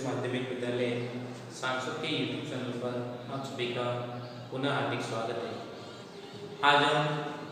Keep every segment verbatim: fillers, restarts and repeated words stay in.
माध्यमिक विद्यालय सांसद के यूट्यूब चैनल पर आप सभी का पुनः हार्दिक स्वागत है। आज हम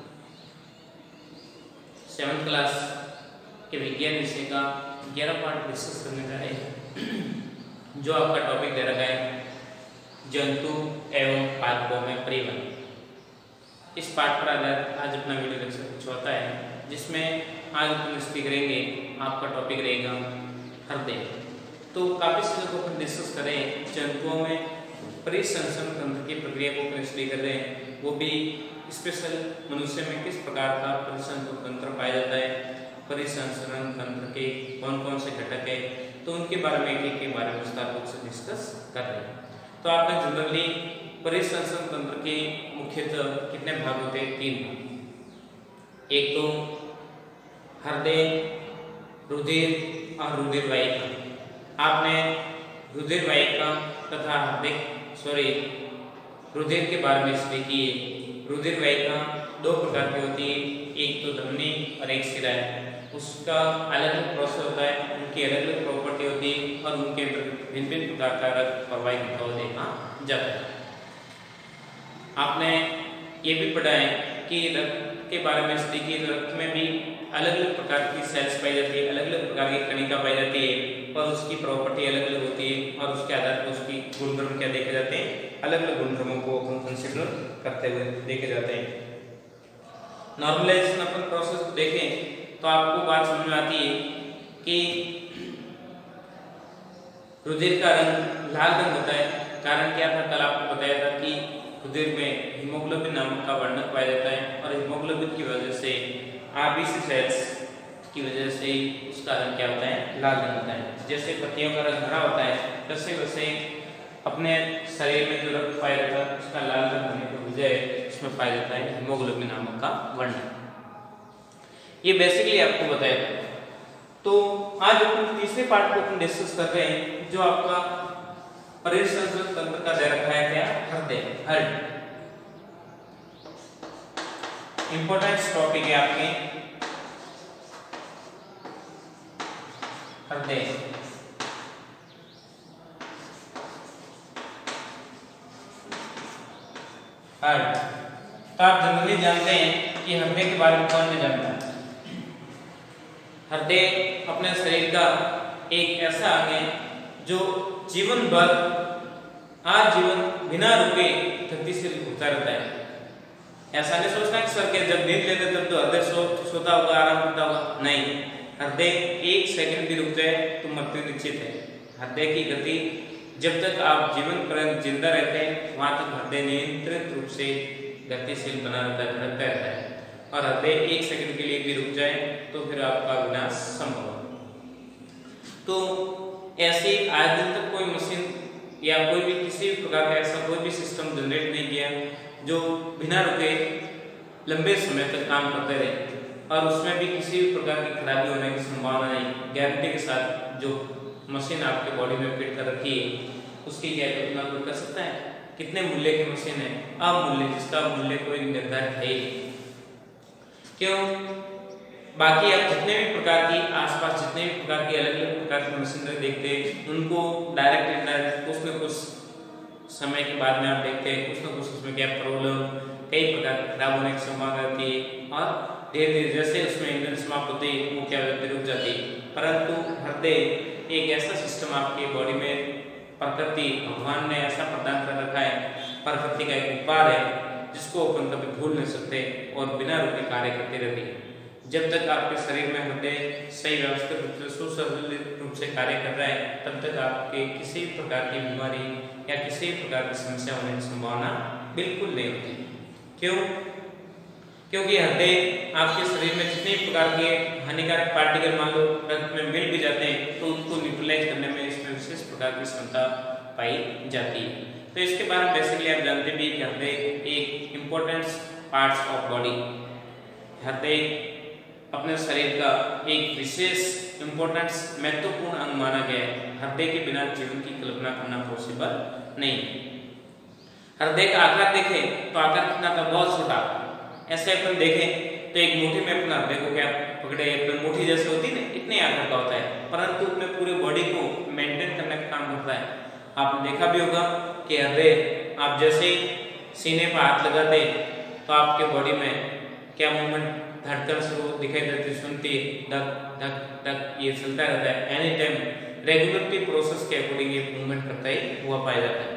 सेवन्थ क्लास के विज्ञान विषय का ग्यारह पार्ट डिस्कस करने जा रहे हैं, जो आपका टॉपिक दे रखा है जंतु एवं पादपों में परिवहन। इस पाठ पर आधारित आज अपना वीडियो लेक्चर कुछ होता है, जिसमें आज अपन स्पीक करेंगे। आपका टॉपिक रहेगा हृदय। तो काफी चीजों को अपन डिस्कस करें, जंतुओं में परिसंचरण तंत्र की प्रक्रिया को अपन स्टडी कर रहे हैं, वो भी स्पेशल मनुष्य में किस प्रकार का परिसंचरण तंत्र पाया जाता है, परिसंचरण तंत्र के कौन कौन से घटक है, तो उनके बारे में एक एक के बारे में विस्तार रूप से डिस्कस कर रहे हैं। तो आपने जनरली परिसंचरण तंत्र के मुख्यतः कितने भाग होते हैं? तीन भाग। एक तो हृदय, रुधिर और रुधिर वाहिका। आपने रुधिर वाहिका तथा हृदय सॉरी रुधिर के बारे में स्टडी किए। रुधिर वाहिका दो प्रकार की होती है, एक तो धमनी और एक शिरा है। उसका अलग अलग प्रोसेस होता है, उनकी अलग अलग प्रॉपर्टी होती है और उनके भिन्न भिन्न प्रकार का रक्त प्रवाहित होता हुआ देखा जाता है। आपने ये भी पढ़ा है कि रक्त के बारे में स्टडी की, रक्त में भी अलग अलग प्रकार की सेल्स पाई जाती है, अलग अलग प्रकार की कणिका पाई जाती है और उसकी प्रॉपर्टी अलग अलग होती है और उसके आधार पर उसकी गुणधर्म क्या देखे जाते हैं, अलग अलग गुणधर्मों को हम कंसीडर करते हुए देखे जाते हैं। नॉर्मलाइजेशन अपन प्रोसेस को देखें तो आपको बात समझ में आती है कि रुधिर का रंग लाल रंग होता है। कारण क्या था? कल आपको बताया था कि रुधिर में हीमोग्लोबिन नामक का वर्णक पाया जाता है और हीमोग्लोबिन की वजह से आरबीसी सेल्स की वजह से उसका रंग क्या होता है? लाल रंग होता है। जैसे पत्तियों का रंग हरा होता है, वैसे वैसे अपने शरीर में जो रक्त पाया जाता है उसका लाल रंग होने की वजह उसमें पाया जाता है हीमोग्लोबिन नामक का वर्णक। ये बेसिकली आपको बताया था। तो आज अपन तीसरे पार्ट को अपन डिस्कस कर रहे हैं, जो आपका परिसंचरण तंत्र का दे रखा है क्या? हृदय, हार्ट। इंपॉर्टेंट टॉपिक है आपके हृदय। हार्ट। तो आप जनरली जानते हैं कि हृदय के बारे में कौन नहीं जानता है? हृदय अपने शरीर का एक ऐसा अंग है जो जीवन भर आजीवन बिना रुके गतिशील घूमता रहता है। ऐसा नहीं सोचना कि सर के जब नींद लेते तब तो हृदय सो सोता होगा, आराम करता होगा। नहीं, हृदय एक सेकंड भी रुक जाए तो मृत्यु निश्चित है। हृदय की गति जब तक आप जीवन पर्यंत जिंदा रहते हैं वहां तक हृदय नियंत्रित रूप से गतिशील बना रहता है, धड़कता रहता है। और हृदय एक सेकंड के लिए भी रुक जाए तो फिर आपका विनाश संभव है। तो ऐसी आज दिन तक कोई मशीन या कोई भी किसी भी प्रकार का ऐसा कोई भी सिस्टम जनरेट नहीं किया जो बिना रुके लंबे समय तक काम करते रहे और उसमें भी किसी भी प्रकार की खराबी होने की संभावना नहीं। गारंटी के साथ जो मशीन आपके बॉडी में फिट कर रखी है उसकी क्या तुलना कोई कर सकता है? कितने मूल्य की मशीन है? अमूल्य, जिसका मूल्य कोई निर्धारित है ही। क्यों? बाकी आप जितने भी प्रकार की आसपास जितने भी प्रकार की अलग अलग प्रकार की मशीनरी देखते हैं, उनको डायरेक्ट इनडायरेक्ट कुछ न कुछ समय के बाद में आप देखते हैं कुछ न कुछ उसमें क्या प्रॉब्लम, कई प्रकार की खराब होने की संभावना रहती है और धीरे धीरे जैसे उसमें ईंधन समाप्त होते हैं वो क्या होती रुक जाती है। परंतु हृदय एक ऐसा सिस्टम आपकी बॉडी में प्रकृति भगवान ने ऐसा प्रदान कर रखा है, प्रकृति का एक उपहार है जिसको अपन कभी भूल नहीं सकते और बिना रुके कार्य करती रहती है। जब तक आपके शरीर में हृदय सही व्यवस्थित रूप से सुसंतुलित रूप से कार्य कर रहा है तब तक आपके किसी भी प्रकार की बीमारी या किसी भी प्रकार की समस्या होने की संभावना बिल्कुल नहीं होती। क्यों? क्योंकि हृदय आपके शरीर में जितने प्रकार के हानिकारक पार्टिकल मान लो रक्त में मिल भी जाते हैं तो उनको न्यूट्रलाइज करने में इसमें विशेष प्रकार की क्षमता पाई जाती है। तो इसके बारे में बेसिकली आप जानते भी कि हृदय एक इम्पोर्टेंट पार्ट्स ऑफ बॉडी। हृदय अपने शरीर का एक विशेष इम्पोर्टेंट महत्वपूर्ण अंग माना गया है। हृदय के बिना जीवन की कल्पना करना पॉसिबल नहीं। हृदय का आकार देखें तो आकार कितना था? बहुत छोटा। ऐसे अपन देखें तो एक मुट्ठी में अपना हृदय को क्या पकड़े अपने मुट्ठी जैसे होती है ना, इतने आकार का होता है, परंतु अपने पूरे बॉडी को मेंटेन करने का काम करता है। आपने देखा भी होगा कि हृदय आप जैसे सीने पर हाथ लगाते तो आपके बॉडी में क्या मूवमेंट, धड़कन शुरू दिखाई देती, सुनती धक धक धक, ये चलता रहता है एनी टाइम, रेगुलरली प्रोसेस के अकॉर्डिंग ये मूवमेंट करता ही हुआ पाया जाता है।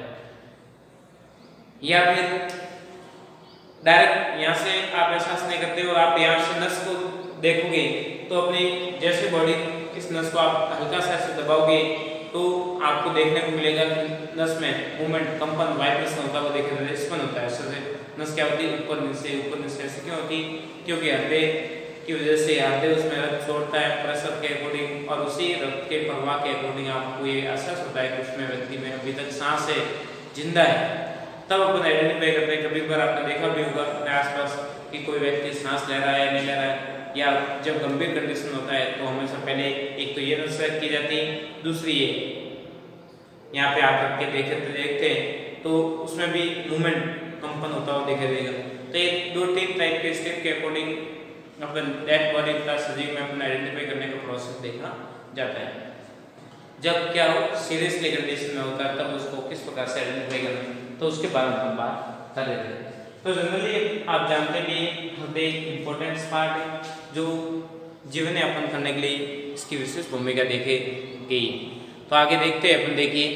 या फिर डायरेक्ट यहाँ से आप एहसास नहीं करते और आप यहाँ से नस को देखोगे तो अपनी जैसे बॉडी इस नस को आप हल्का सा ऐसे दबाओगे तो आपको देखने को मिलेगा कि नस में मूवमेंट, कंपन, वाइब्रेशन होता हुआ देखा जाता है, स्पन होता है। ऐसे नस क्या होती है, ऊपर नीचे ऊपर नीचे, ऐसे क्यों होती, क्योंकि हृदय की वजह से हृदय उसमें रक्त छोड़ता है प्रेशर के अकॉर्डिंग, और उसी रक्त के प्रवाह के अकॉर्डिंग आपको ये एहसास होता है कि उसमें व्यक्ति में अभी तक सांस है, जिंदा है। तब अपन आइडेंटिफाई करते हैं। कभी बार आपने देखा भी होगा अपने आसपास कि कोई व्यक्ति सांस ले रहा है या नहीं ले रहा है, या जब गंभीर कंडीशन होता है तो हमेशा पहले एक तो ये नस चेक की जाती है, दूसरी ये यहाँ पे आकर के देखते देखते तो उसमें भी मूवमेंट, कंपन होता हुआ दिखाई देगा। तो ये दो तीन टाइप के स्टेप के अकॉर्डिंग अपन डेड बॉडी का सजीव में अपन आइडेंटिफाई करने का प्रोसेस देखा जाता है। जब क्या हो सीरियसली कंडीशन में होता है तब उसको किस प्रकार से आइडेंटिफाई करना, तो उसके बारे में हम बात कर रहे थे। तो जनरली आप जानते भी हृदय इंपॉर्टेंट पार्ट है जो जीवन यापन करने के लिए इसकी विशेष भूमिका देखे गई। तो आगे देखते हैं अपन। देखिए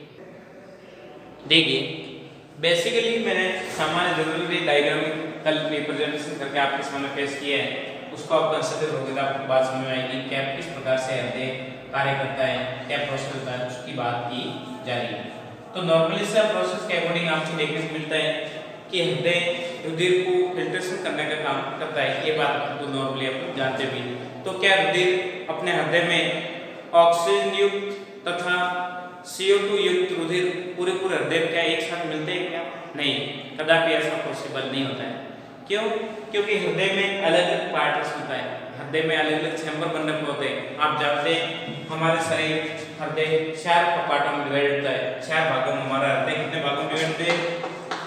देखिए बेसिकली मैंने सामान्य जनरली डायग्राम कल रिप्रेजेंटेशन करके आपके सामने पेश किया है, उसको आप कंसिडर होगा तो आपको बात समझ में आएगी क्या किस प्रकार से हृदय कार्य करता है, क्या प्रोसेस होता है, उसकी बात की जा रही है। तो नॉर्मली से प्रोसेस के अकॉर्डिंग आपको देखने को मिलता है कि हृदय रुधिर को फिल्ट्रेशन करने का काम करता है, ये बात तो नॉर्मली आप जानते भी। तो क्या रुधिर अपने हृदय में ऑक्सीजन युक्त तथा सी ओ टू युक्त रुधिर पूरे पूरे हृदय क्या एक साथ मिलते हैं क्या? नहीं, कदापि ऐसा पॉसिबल नहीं होता है। क्यों? क्योंकि हृदय में अलग अलग पार्ट्स होता है, हृदय में अलग अलग चैम्बर बनने को होते हैं। आप जानते हैं हमारे शरीर हृदय चार पार्टों में डिवाइड होता है, चार भागों में हमारा हृदय कितने भागों में डिवाइड होते हैं?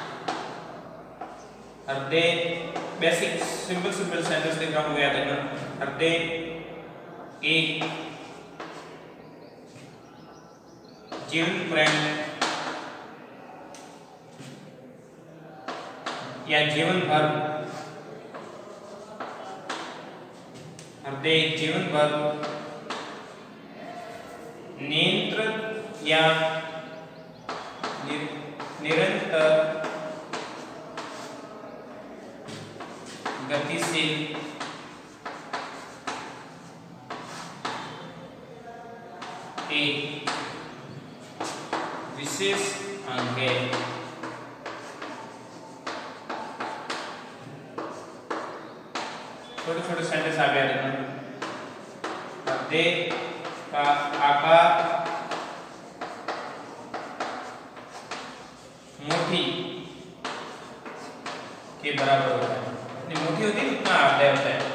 हृदय बेसिक सिंपल सिंपल सेंटेंस लिखा हुआ याद रखना। हृदय एक जीवन पर्यंत या जीवन भर, हृदय जीवन भर नियंत्रित या निरंतर गतिशील एक विशेष अंग है। छोटे छोटे सेंटेंस आ गया देखना। हृदय का आकार मुट्ठी के बराबर होता है, जितनी मुट्ठी होती है उतना हृदय होता है।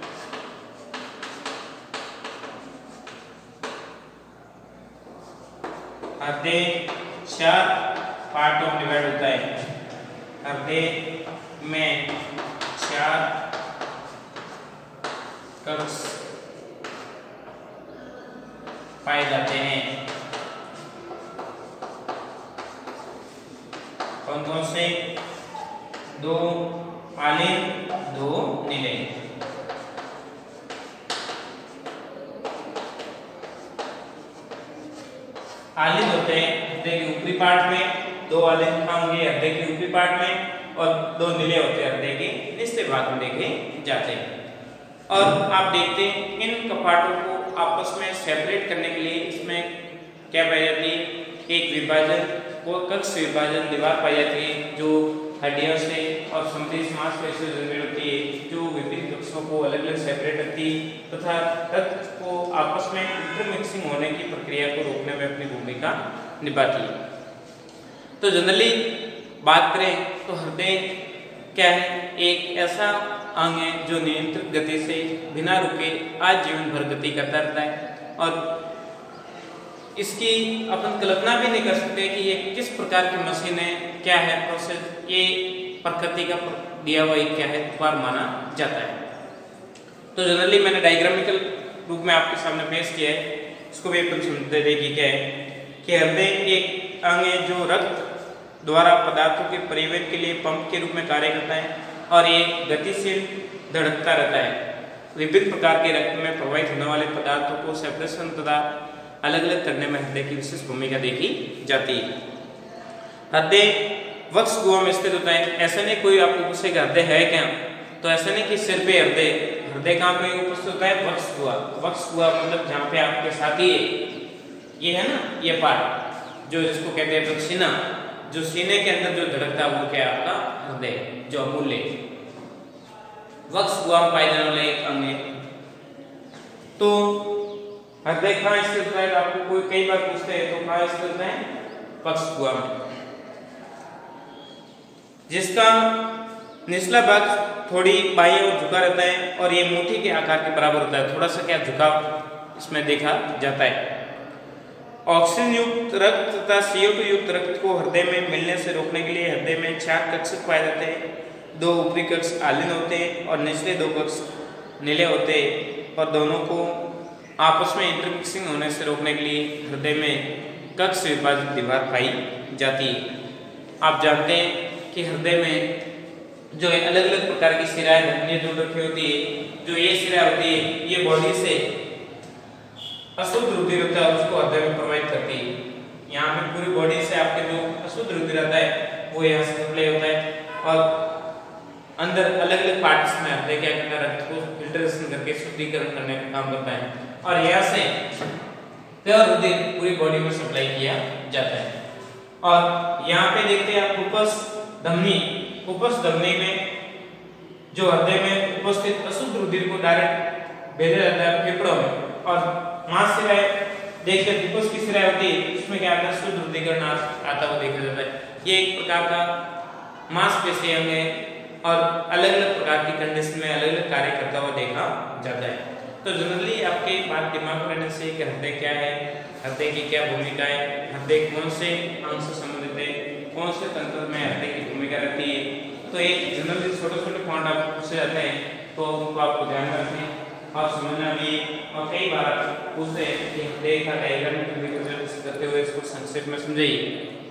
हृदय चार पार्टों में डिवाइड होता है। हृदय में चार कक्ष पाए जाते हैं। कौन कौन से? दो आलिंग, दो निलय। आलिंग होते हैं हृदय के ऊपरी पार्ट में, दो आलिंग होंगे हृदय के ऊपरी पार्ट में, और दो निलय होते हैं हृदय के निचले भाग में देखे जाते हैं। और आप देखते हैं इन कपाटों को आपस में सेपरेट करने के लिए इसमें क्या पाई जाती है? एक विभाजन, वो कक्ष विभाजन दीवार पाई जाती है जो हड्डियों से और समृद्ध मांसपेशियों से जनरेट होती है, जो विभिन्न कक्षों को अलग अलग सेपरेट करती है तथा रक्त को आपस में इंटरमिक्सिंग होने की प्रक्रिया को रोकने में अपनी भूमिका निभाती है। तो जनरली बात करें तो हृदय क्या है? एक ऐसा अंग है जो नियंत्रित गति से बिना रुके आज जीवन भर गति करता रहता है, और इसकी अपन कल्पना भी नहीं कर सकते कि ये किस प्रकार की मशीन है, क्या है प्रोसेस, ये प्रकृति का दिया हुआ क्या है उपहार माना जाता है। तो जनरली मैंने डायग्रामिकल रूप में आपके सामने पेश किया है, इसको भी अपन समझते देखिए क्या है कि हृदय एक अंग है जो रक्त द्वारा पदार्थों के परिवहन के लिए पंप के रूप में कार्य करता है और ये गतिशील धड़कता रहता है। विभिन्न प्रकार के रक्त में प्रवाहित होने वाले पदार्थों को सेपरेशन तथा अलग अलग करने में हृदय की विशेष भूमिका देखी जाती है। हृदय वक्ष गुहा में स्थित होता है। ऐसा नहीं कोई आपको पूछेगा हृदय है क्या, तो ऐसा नहीं कि सिर पे हृदय, हृदय कहाँ पे उपस्थित होता है, वक्ष गुहा। वक्ष गुहा मतलब जहाँ पे आपके साथी है, ये है ना, ये पार्ट जो जिसको कहते हैं सीना, जो सीने के अंदर जो धड़कता है वो क्या है आपका हृदय, जो अमूल्य वक्ष गुहा में पाए जाने वाले एक अंग है। तो हृदय कहाँ स्थित होता है, आपको कोई कई बार पूछते हैं तो कहाँ स्थित होता है, वक्ष गुहा में, जिसका निचला भाग थोड़ी बाईं ओर झुका रहता है और ये मुट्ठी के आकार के बराबर होता है। थोड़ा सा क्या झुकाव इसमें देखा जाता है। ऑक्सीजन युक्त रक्त तथा सी ओ टू युक्त रक्त को हृदय में मिलने से रोकने के लिए हृदय में चार कक्षक पाए जाते हैं। दो ऊपरी कक्ष आलीन होते हैं और निचले दो कक्ष नीले होते हैं और दोनों को आपस में इंटरमिक्सिंग होने से रोकने के लिए हृदय में कक्ष विभाजित दीवार पाई जाती है। आप जानते हैं कि हृदय में जो है अलग अलग प्रकार की शिराएं धमनियां जुड़ रखी होती है। जो ये शिरा होती है ये बॉडी से अशुद्ध रुधिर होता है उसको हृदय में प्रवाहित करती है। यहाँ पे पूरी बॉडी से आपके जो अशुद्ध रुधिर आता है वो यहाँ से सप्लाई होता है और अंदर अलग अलग पार्ट्स में हृदय क्या करता है, रक्त को फिल्ट्रेशन करके शुद्धिकरण करने का काम करता है और यहाँ से प्योर रुधिर पूरी बॉडी में सप्लाई किया जाता है। और यहाँ पे देखते हैं आप फुफ्फुस धमनी, फुफ्फुस धमनी में जो हृदय में उपस्थित अशुद्ध रुधिर को डायरेक्ट भेजा जाता है फेफड़ों में। और महाशिराएं देखिए फुफ्फुस की शिराएं होती है उसमें क्या आता है, शुद्ध रुधिरीकरण आता हुआ देखा जाता है। ये एक प्रकार का मांसपेशी अंग है और अलग अलग प्रकार की कंडीशन में अलग अलग कार्य करता हुआ देखा जाता है। तो जनरली आपके बात दिमाग में रहने से कि हृदय क्या है, हृदय की क्या भूमिका है, हृदय कौन से अंग से संबंधित है, कौन से तंत्र में हृदय की भूमिका रहती है, तो एक जनरली छोटे छोटे पॉइंट आपको पूछे जाते हैं तो उनको आपको ध्यान रखें और समझना भी। और कई बार पूछते हैं कि हृदय का डायग्राम करते हुए इसको संक्षेप में समझाइए,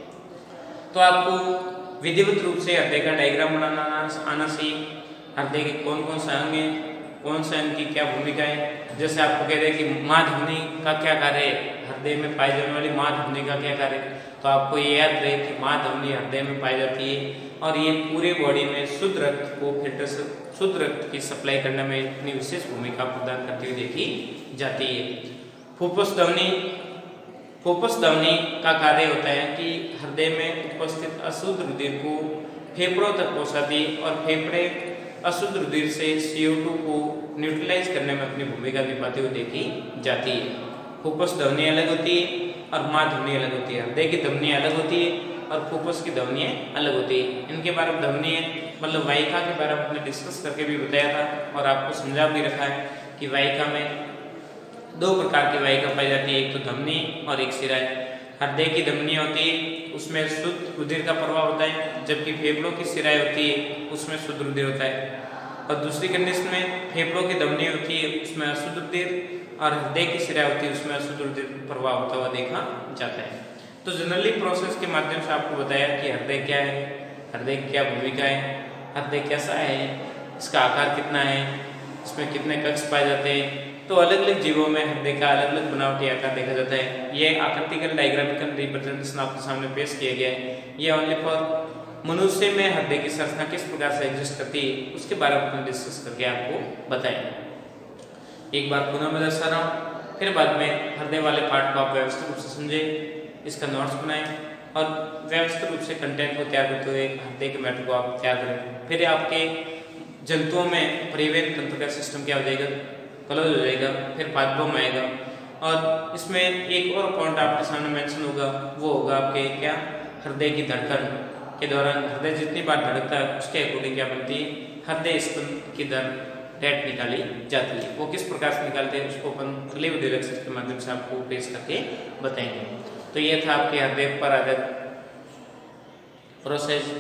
तो आपको विधिवत रूप से हृदय का डायग्राम बनाना आना चाहिए। हृदय के कौन कौन से अंग हैं, कौन से अंग की क्या भूमिका है। जैसे आपको कह रहे हैं कि मां धमनी का क्या कार्य है, हृदय में पाई जाने वाली मां धमनी का क्या कार्य है, तो आपको ये याद रहे कि मां धमनी हृदय में पाई जाती है और ये पूरे बॉडी में शुद्ध रक्त को फिल्टर से शुद्ध रक्त की सप्लाई करने में इतनी विशेष भूमिका प्रदान करती हुई देखी जाती है। फुफ्फुस धमनी, फुफ्फुस धमनी का कार्य होता है कि हृदय में उपस्थित अशुद्ध रुधिर को फेफड़ों तक पहुंचाती और फेफड़े अशुद्ध रुधिर से सी ओ टू को न्यूट्रलाइज करने में अपनी भूमिका निभाते हुए देखी जाती है। फुफ्फुस धमनी अलग होती है और मां धमनी अलग होती है। हृदय की धमनी अलग होती है और फुफ्फुस की धमनियाँ अलग होती है। इनके बारे में धमनी मतलब वाहिका के बारे में हमने डिस्कस करके भी बताया था और आपको समझा भी रखा है कि वाहिका में दो प्रकार की वाहिका पाई जाती है, एक तो धमनी और एक शिराएं। हृदय की धमनी होती है उसमें शुद्ध रुधिर का प्रवाह होता है, जबकि फेफड़ों की शिराएं होती है उसमें शुद्ध रुधिर होता है। और दूसरी कंडीशन में फेफड़ों की धमनी होती है उसमें अशुद्ध रुधिर और हृदय की शिराएं होती है उसमें अशुद्ध रुधिर प्रवाह होता हुआ देखा जाता है। तो जनरली प्रोसेस के माध्यम से आपको बताया कि हृदय क्या है, हृदय की क्या भूमिका है, हृदय कैसा है, इसका आकार कितना है, इसमें कितने कक्ष पाए जाते हैं। तो अलग अलग जीवों में हृदय का अलग अलग बनावटी आकार देखा जाता है। ये आकृतिकल डायग्रामिकल रिप्रेजेंटेशन आपके सामने पेश किया गया है। ये ओनली फॉर मनुष्य में हृदय की संरचना किस प्रकार से एग्जिस्ट करती है उसके बारे में डिस्कस करके आपको बताएंगे। एक बार पुनः मैं दर्शा रहा हूँ, फिर बाद में हृदय वाले पार्ट को आप व्यवस्थित रूप से समझे, इसका नोट्स बनाएं और व्यवस्थित रूप से कंटेंट को तैयार करते हुए हृदय के मैटर को आप तैयार करें। फिर आपके जंतुओं में परिवहन तंत्र का सिस्टम क्या हो जाएगा, क्लोज हो जाएगा, फिर पादपों में आएगा। और इसमें एक और पॉइंट आपके सामने मेंशन होगा, वो होगा आपके क्या, हृदय की धड़कन के दौरान हृदय जितनी बार धड़कता है उसके अकॉर्डिंग क्या बनती है, हृदय स्पंदन की दर रेट निकाली जाती है। वो किस प्रकार से निकालते हैं उसको अपन अगले वीडियो लेक्चर के माध्यम से आपको पेश करके बताएंगे। तो ये था आपके हृदय पर आधारित प्रोसेस।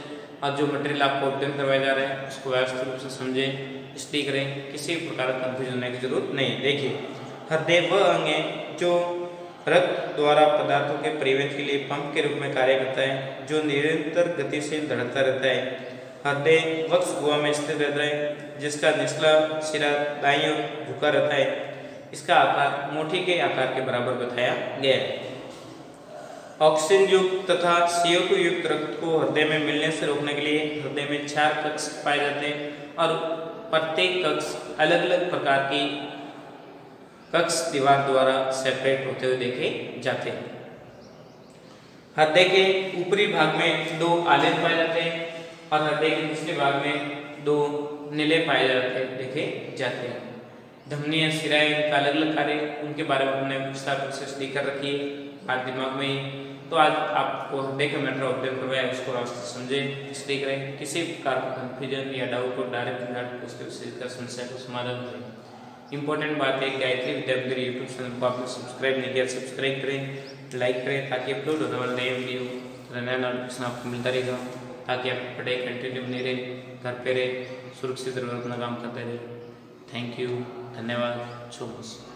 और जो मटेरियल आपको अध्ययन करवाया जा रहा है उसको व्यवस्थित रूप से समझें, स्टडी करें, किसी प्रकार का कंफ्यूजन होने की जरूरत नहीं। देखिए, हृदय वह अंग है जो रक्त द्वारा पदार्थों के परिवहन के लिए पंप के रूप में कार्य करता है, जो निरंतर गति से धड़कता रहता है। हृदय वक्ष गुहा में स्थित रहता है, जिसका निचला सिरा दाईं ओर झुका रहता है। इसका आकार मोठी के आकार के बराबर बताया गया है। ऑक्सीजन युक्त तथा सी ओ टू युक्त रक्त को हृदय में मिलने से रोकने के लिए हृदय में चार कक्ष पाए जाते हैं और प्रत्येक कक्ष अलग अलग प्रकार की कक्ष दीवार द्वारा सेपरेट होते हुए देखे जाते हैं। हृदय के ऊपरी भाग में दो आलेख पाए जाते हैं और हृदय के निचले भाग में दो नीले पाए जाते देखे जाते हैं। धमनियां, सिराएं, इनका अलग अलग कार्य, उनके बारे में हमने विस्तार से स्टडी कर रखी है आज दिमाग में। तो आज आपको हृदय का मैटर अध्ययन करवाया, उसको व्यवस्थित समझें, स्टडी करें। किसी प्रकार का कंफ्यूजन या डाउट हो डायरेक्ट उसके विषय का समस्या को समाधान करें। इंपॉर्टेंट बात है, गायत्री विद्या मंदिर यूट्यूब चैनल को आपने सब्सक्राइब नहीं किया, सब्सक्राइब करें, लाइक करें, ताकि अपलोड होने वाले नए वीडियो नया नोटिफिकेशन आपको मिलता रहेगा, ताकि आपकी पढ़ाई कंटिन्यू बनी रहे, घर पे रहे, सुरक्षित रहे, अपना काम करते रहे। थैंक यू, धन्यवाद, शुभ।